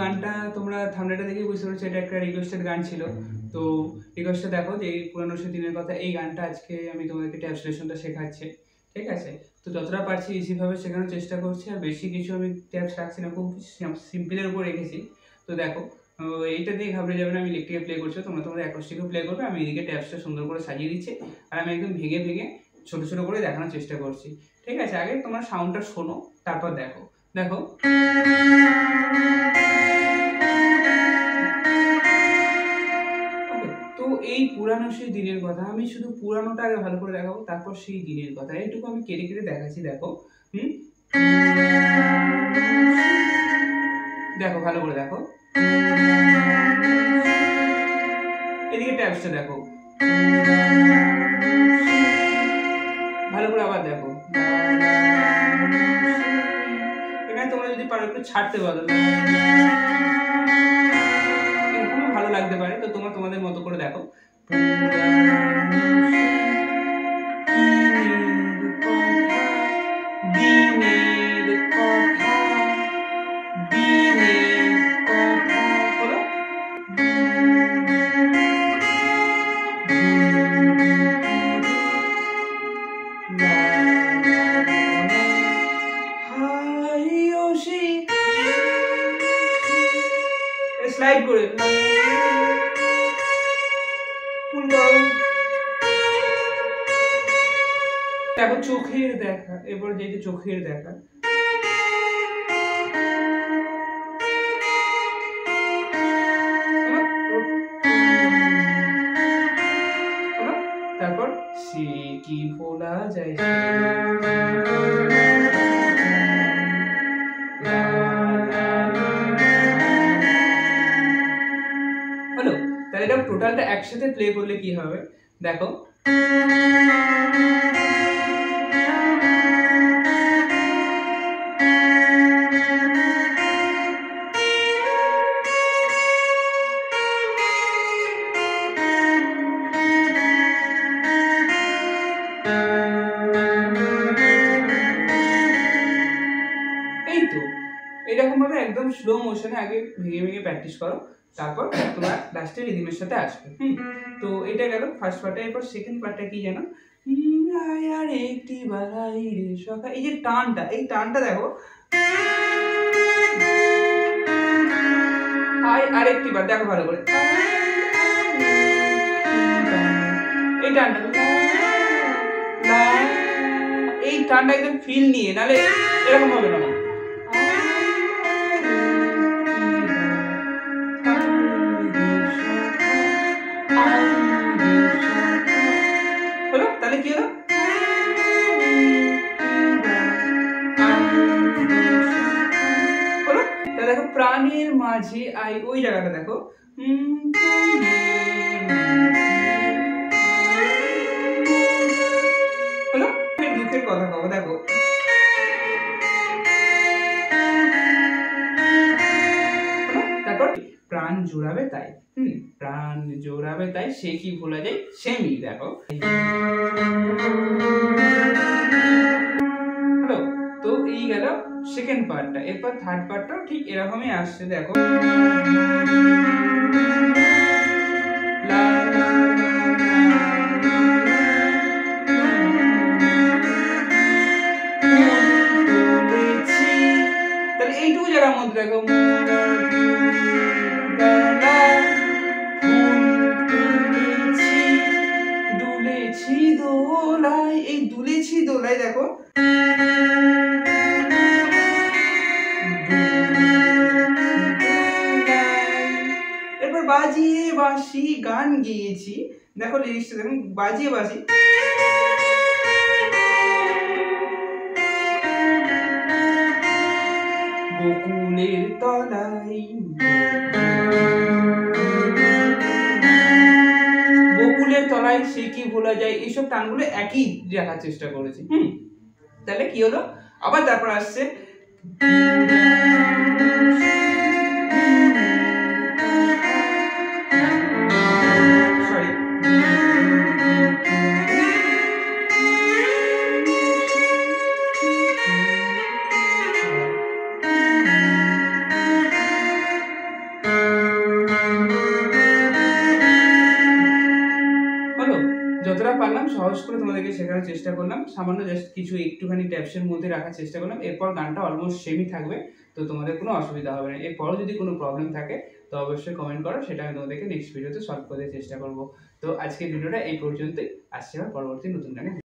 গানটা তোমরা থাম্বনেলটা দেখে বুঝতে পারছো এটা একটা রিকোয়েস্টেড গান ছিল। তো রিকোয়েস্টটা দেখো যে এই পুরানো সে দিনের কথা, এই গানটা আজকে আমি তোমাদেরকে ট্যাবসলেশনটা শেখাচ্ছি, ঠিক আছে? তো যতটা পারছি ইজিভাবে শেখানোর চেষ্টা করছি, আর বেশি কিছু আমি ট্যাবস রাখছি না, খুব সিম্পলের উপর রেখেছি। তো দেখো এইটা দিয়ে ঘাবড়ে যাবে না, আমি ইলেকট্রিকে প্লে করছি, তোমরা তোমাদের অ্যাকোস্টিকও প্লে করবে, আমি এদিকে ট্যাবসটা সুন্দর করে সাজিয়ে দিচ্ছি, আর আমি একদম ভেঙে ভেঙে ছোটো ছোটো করে দেখানোর চেষ্টা করছি, ঠিক আছে? আগে তোমার সাউন্ডটা শোনো, তারপর দেখো। দেখো তো এই পুরানো সেই দিনের কথা, আমি শুধু পুরানোটা আগে ভালো করে দেখাবো, তারপর সেই দিনের কথা এইটুকু আমি কেটে কেটে দেখাচ্ছি। দেখো দেখো ভালো করে দেখো, এদিকে ট্যাবসটা দেখো ভালো করে, আবার দেখো। এখানে তোমরা যদি পারো একটু ছাড়তে পারো, এরকমও ভালো লাগতে পারে। তো তোমরা তোমাদের মতো করে দেখো। স্লাইড করে ফুল করো। দেখো চোখের দেখা, এবার যেহেতু চোখের দেখা, তারপর সে কি ভোলা যায়, হলো? তাহলে এটা টোটালটা একসাথে প্লে করলে কি হবে দেখো। এই তো এরকম ভাবে একদম স্লো মোশনে আগে ভেঙে ভেঙে প্র্যাকটিস করো, তারপর তোমরা লাস্টে রিদিমের সাথে আসবে। তো এটা গেল ফার্স্ট পার্টটা। এরপর সেকেন্ড পার্টটা কি জানো? আর একটি বালাই রে সখা, এই যে টানটা, এই টানটা দেখো, আরেকটি বার দেখো ভালো করে, এই টানটা, এই টানটা একদম ফিল নিয়ে, নালে এরকম হবে না। হলো? তাহলে কি হলো? হলো? তাহলে দেখো প্রাণের মাঝে আই, ওই জায়গাটা দেখো, হলো? দুঃখের কথা কব, দেখো তারপর প্রাণ জোড়াবে তাই, প্রাণ জোড়াবে তাই সে কি ভোলা যায় সেমি, দেখো। হলো? তো এই গেল সেকেন্ড পার্টটা। এরপর থার্ড পার্টটাও ঠিক এরকমই আসছে, দেখো। তাহলে এইটুকু জায়গার মধ্যে দেখো, দুলেছি দোলায়, এই দুলেছি দোলায় দেখো, এরপর বাজিয়ে বাঁশি গান গেয়েছি, দেখো লিরিক্সটা দেখুন, বাজিয়ে বাঁশি, বকুলের তলায়, বকুলের তলায় সে কি ভোলা যায়, এইসব টানগুলো একই রাখার চেষ্টা করেছি। তাহলে কি হলো? আবার তারপর আসছে সহজ করে তোমাদেরকে শেখানোর চেষ্টা করলাম, সামান্য জাস্ট কিছু একটুখানি ট্যাপসের মধ্যে রাখার চেষ্টা করলাম। এরপর গানটা অলমোস্ট সেমই থাকবে, তো তোমাদের কোনো অসুবিধা হবে না। এরপরও যদি কোনো প্রবলেম থাকে তো অবশ্যই কমেন্ট করো, সেটা আমি তোমাদেরকে নেক্সট ভিডিওতে সলভ করতে চেষ্টা করব। তো আজকের ভিডিওটা এই পর্যন্তই, আসছে আবার পরবর্তী নতুন গানে।